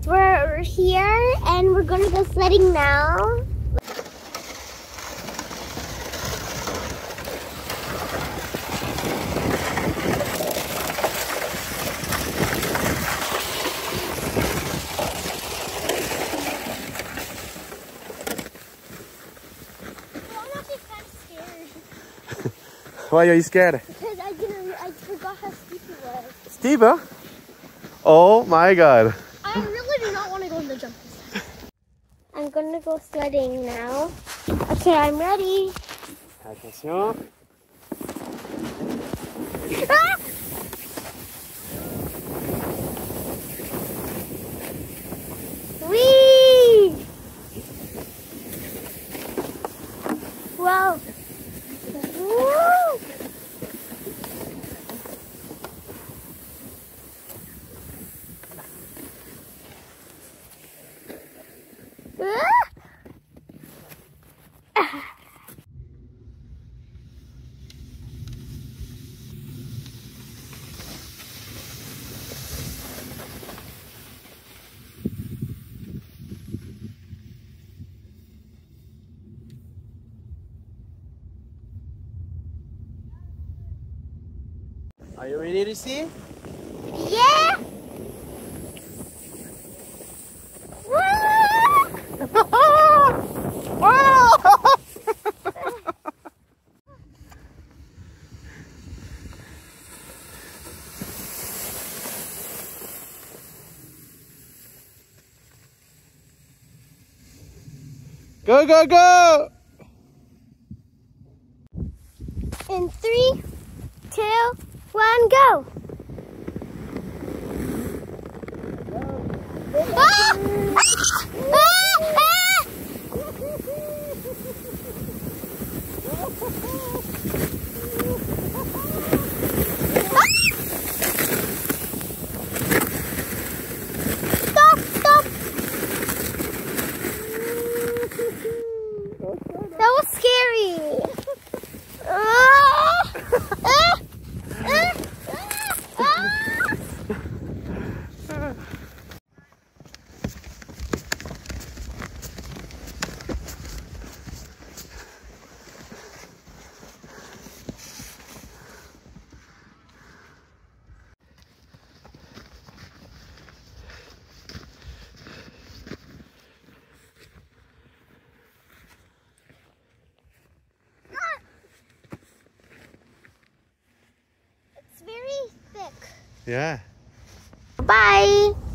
We're here and we're gonna go sledding now. Why are you scared? Because I forgot how steep it was. Steeper? Oh my god. I really do not want to go in the jumping slide. I'm gonna go sledding now. Okay, I'm ready. Attention. Ah! Whee! Wow. Woo! Are you ready to see? Yeah! Go, go, go! In 3, 2, 1, go! Ah! Ah! Ah! Stop! Stop! That was scary. It's very thick. Yeah. Bye.